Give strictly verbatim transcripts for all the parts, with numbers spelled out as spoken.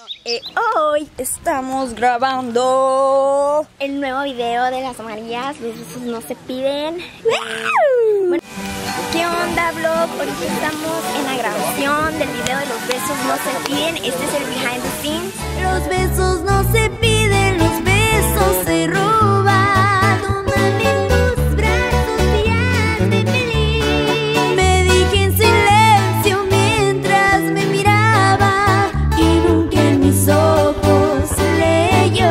Eh, hoy estamos grabando el nuevo video de las Marías, los besos no se piden. ¡Wow! Bueno, ¿qué onda, vlog? Ahorita estamos en la grabación del video de los besos no se piden. Este es el behind the scenes. Los besos no se piden, los besos se roban. Tómame en tus brazos y hazme feliz. Me dije en silencio mientras me miraba y nunca en mis ojos leyó.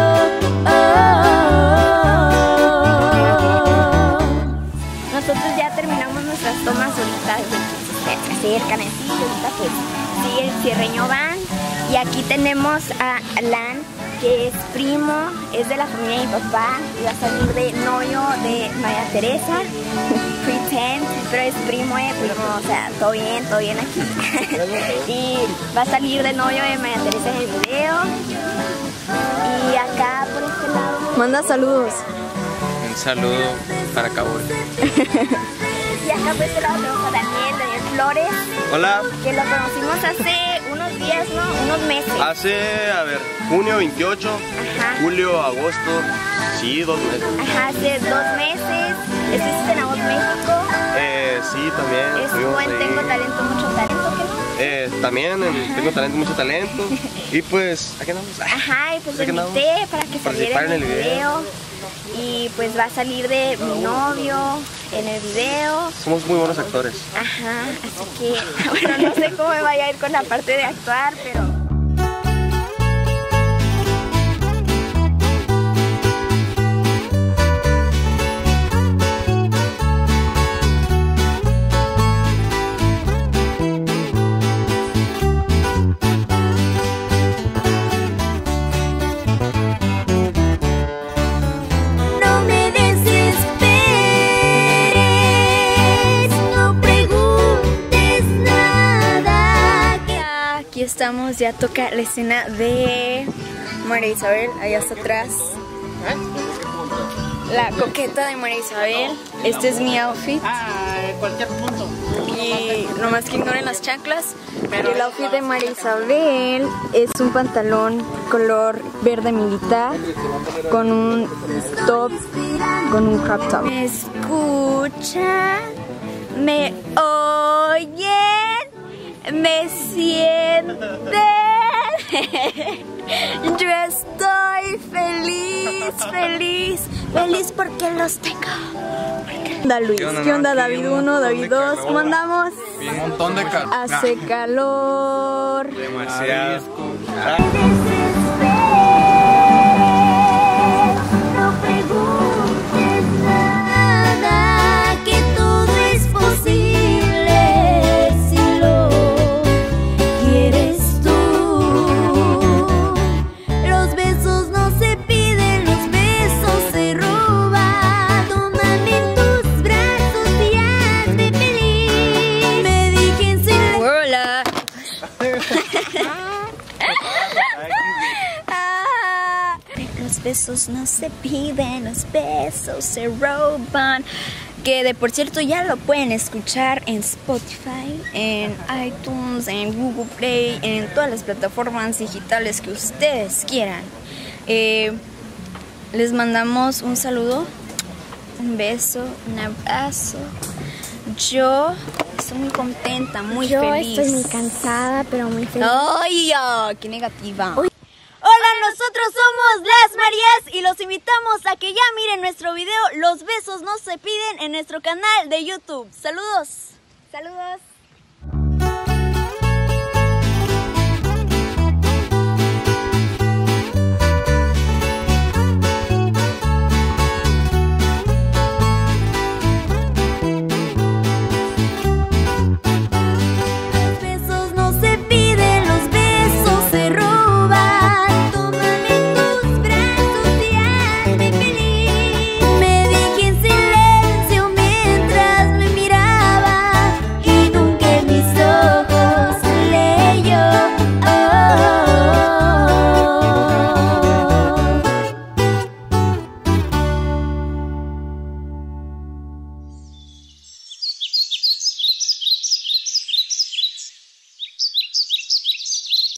Oh. Nosotros ya terminamos nuestras tomas ahorita, se acercan así, ahorita pues sigue el cierreño van. Y aquí tenemos a Alan, que es primo, es de la familia de mi papá, y va a salir de novio de María Teresa, pretend, pero es primo de primo, o sea, todo bien, todo bien aquí. Y va a salir de novio de María Teresa en el video. Y acá por este lado... Manda saludos. Un saludo para Kabul. Y acá por este lado tenemos a Daniel, Daniel Flores. Hola. Que lo conocimos hace unos días, ¿no? Unos meses. Hace, a ver, junio veintiocho, Ajá. julio, agosto, sí, dos meses. Ajá, hace dos meses. Estuviste en La Voz México. Eh, sí, también. Estuvo en ahí. Tengo Talento, Mucho Talento, ¿qué no? Eh, también en Tengo Talento, Mucho Talento. Y pues, ¿a qué andamos? Ajá, y pues lo ¿A qué andamos? invité para que saliera Participar en el video. Y pues va a salir de mi novio en el video. Somos muy buenos actores. Ajá, así que, bueno, no sé cómo me vaya a ir con la parte de actuar, pero... Estamos, ya toca la escena de María Isabel, allá hasta atrás. La coqueta de María Isabel. Este es mi outfit. Cualquier punto. Y nomás que ignoren las chanclas. Pero el outfit de María Isabel es un pantalón color verde militar con un top, con un crop top. ¿Me escuchan? ¿Me oyen? ¿Me sienten? Yo estoy feliz, feliz, feliz porque los tengo. ¿Qué onda, Luis? ¿Qué onda, David uno, David dos? ¿Cómo andamos? Un montón de calor. Hace calor. Demasiado. No preguntes nada, que todo es posible si lo quieres tú. Los besos no se piden, los besos se roban. Tómame en tus brazos y hazme feliz. Me dije en silencio. Hola. Los besos no se piden, los besos se roban. Que de por cierto ya lo pueden escuchar en Spotify, en iTunes, en Google Play, en todas las plataformas digitales que ustedes quieran. Eh, les mandamos un saludo, un beso, un abrazo. Yo estoy muy contenta, muy Yo feliz. estoy muy cansada, pero muy feliz. ¡Ay, oh, qué negativa! Uy. Hola, nosotros somos Las Marías y los invitamos a que ya miren nuestro video Los besos no se piden en nuestro canal de YouTube. ¡Saludos! Saludos.